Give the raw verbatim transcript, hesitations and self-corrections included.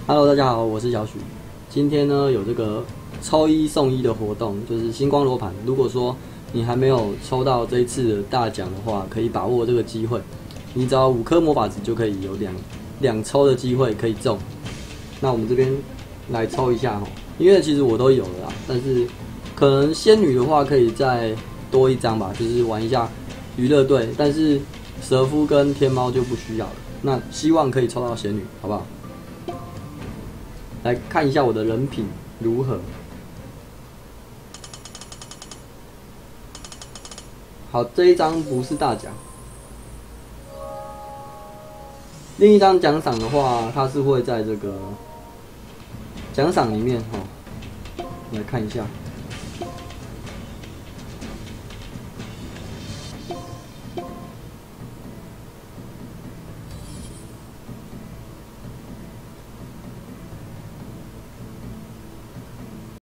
Hello， 大家好，我是小许。今天呢有这个抽一送一的活动，就是星光罗盘。如果说你还没有抽到这一次的大奖的话，可以把握这个机会。你只要五颗魔法值就可以有两两抽的机会可以中。那我们这边来抽一下哈，因为其实我都有了啦，但是可能仙女的话可以再多一张吧，就是玩一下娱乐队。但是蛇夫跟天猫就不需要了。那希望可以抽到仙女，好不好？来看一下我的人品如何。好，这一张不是大奖。另一张奖赏的话，它是会在这个奖赏里面哈，来看一下。